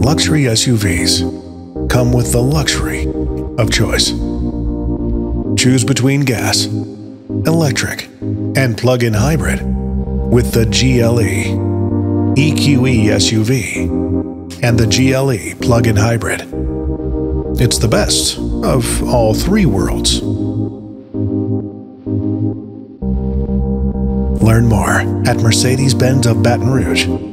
Luxury SUVs come with the luxury of choice. Choose between gas, electric, and plug-in hybrid with the GLE EQE SUV and the GLE Plug-in Hybrid. It's the best of all three worlds. Learn more at Mercedes-Benz of Baton Rouge.